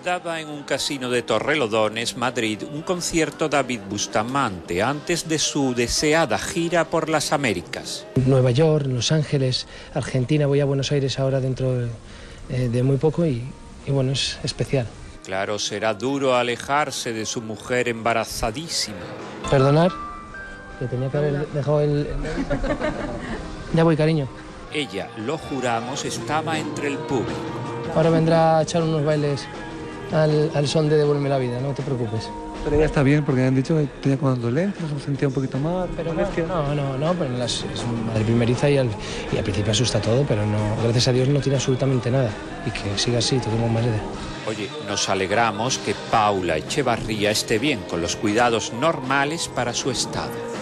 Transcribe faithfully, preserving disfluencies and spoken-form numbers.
Daba en un casino de Torrelodones, Madrid, un concierto David Bustamante antes de su deseada gira por las Américas. Nueva York, Los Ángeles, Argentina, voy a Buenos Aires ahora dentro de, eh, de muy poco y, y bueno, es especial. Claro, será duro alejarse de su mujer embarazadísima. Perdonar, que tenía que haber dejado el... Ya voy, cariño. Ella, lo juramos, estaba entre el público. Ahora vendrá a echar unos bailes al, al son de Devuélveme la vida, no te preocupes. Pero ya está bien, porque me han dicho que tenía como dolencias, se sentía un poquito mal. Pero molestia. No, no, no, pero las, es madre primeriza y al, y al principio asusta todo, pero no, gracias a Dios no tiene absolutamente nada. Y que siga así, tenemos más idea. Oye, nos alegramos que Paula Echevarría esté bien, con los cuidados normales para su estado.